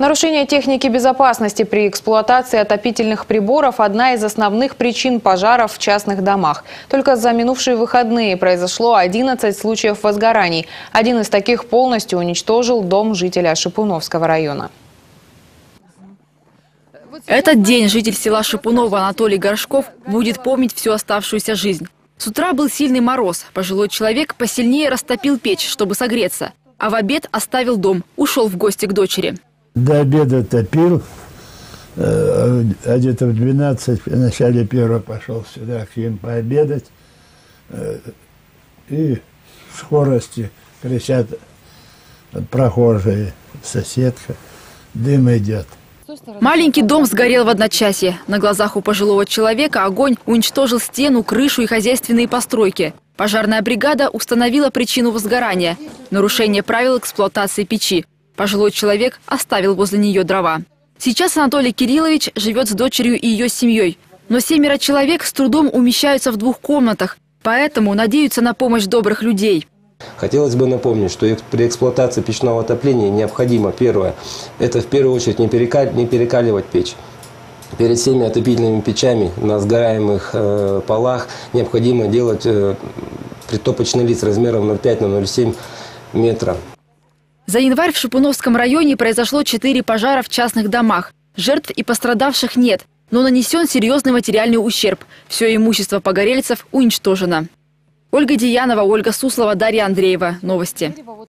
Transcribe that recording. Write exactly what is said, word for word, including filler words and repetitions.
Нарушение техники безопасности при эксплуатации отопительных приборов – одна из основных причин пожаров в частных домах. Только за минувшие выходные произошло одиннадцать случаев возгораний. Один из таких полностью уничтожил дом жителя Шипуновского района. Этот день житель села Шипуново Анатолий Горшков будет помнить всю оставшуюся жизнь. С утра был сильный мороз. Пожилой человек посильнее растопил печь, чтобы согреться. А в обед оставил дом, ушел в гости к дочери. До обеда топил, а где-то в двенадцать, в начале первого пошел сюда к ним пообедать. И в скорости кричат прохожие, соседка, дым идет. Маленький дом сгорел в одночасье. На глазах у пожилого человека огонь уничтожил стену, крышу и хозяйственные постройки. Пожарная бригада установила причину возгорания – нарушение правил эксплуатации печи. Пожилой человек оставил возле нее дрова. Сейчас Анатолий Кириллович живет с дочерью и ее семьей. Но семеро человек с трудом умещаются в двух комнатах, поэтому надеются на помощь добрых людей. Хотелось бы напомнить, что при эксплуатации печного отопления необходимо, первое, это в первую очередь не, перекаль, не перекаливать печь. Перед всеми отопительными печами на сгораемых э, полах необходимо делать э, притопочный лист размером ноль пять на ноль семь метра. За январь в Шипуновском районе произошло четыре пожара в частных домах. Жертв и пострадавших нет, но нанесен серьезный материальный ущерб. Все имущество погорельцев уничтожено. Ольга Деянова, Ольга Суслова, Дарья Андреева. Новости.